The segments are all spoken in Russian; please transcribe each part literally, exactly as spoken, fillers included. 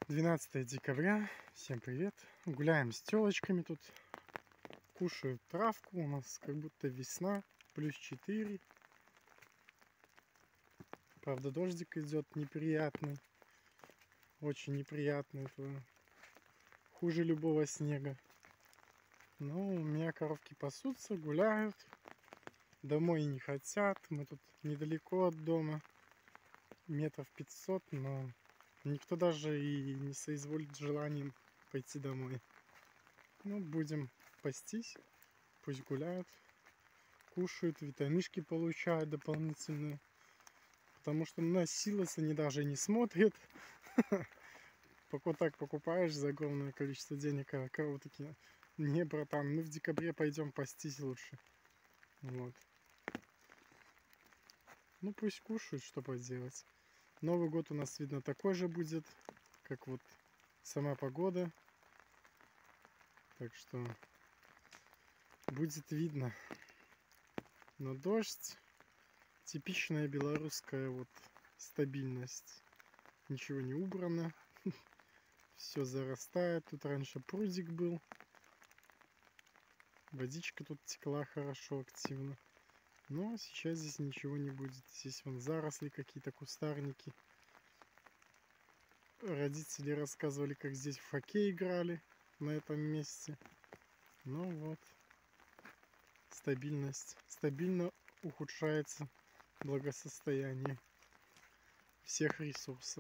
двенадцатое декабря. Всем привет. Гуляем с телочками тут. Кушают травку. У нас как будто весна. Плюс четыре. Правда, дождик идет неприятный. Очень неприятный. Это хуже любого снега. Но у меня коровки пасутся, гуляют. Домой не хотят. Мы тут недалеко от дома. Метров пятьсот, но никто даже и не соизволит желанием пойти домой. Ну, будем пастись. Пусть гуляют. Кушают, витаминки получают дополнительные. Потому что на силос они даже не смотрят. Пока так покупаешь за огромное количество денег, а коровы такие: не, братан, мы в декабре пойдем пастись лучше. Вот. Ну, пусть кушают, что поделать. Новый год у нас, видно, такой же будет, как вот сама погода. Так что будет видно. Но дождь, типичная белорусская вот стабильность. Ничего не убрано. Все зарастает. Тут раньше прудик был. Водичка тут текла хорошо, активно. Но сейчас здесь ничего не будет. Здесь вон заросли какие-то, кустарники. Родители рассказывали, как здесь в хоккей играли на этом месте. Ну вот. Стабильность. Стабильно ухудшается благосостояние всех ресурсов.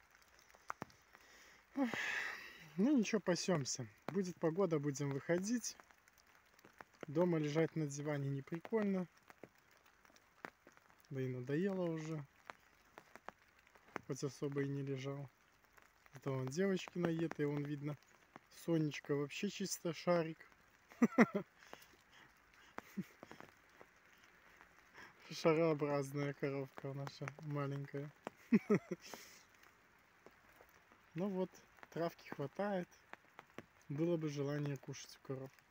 Ну ничего, пасемся. Будет погода, будем выходить. Дома лежать на диване не прикольно. Да и надоело уже. Хоть особо и не лежал. Это вон девочки наедые, вон видно. Сонечка вообще чисто шарик. Шарообразная коровка наша маленькая. Ну вот, травки хватает. Было бы желание кушать у коров.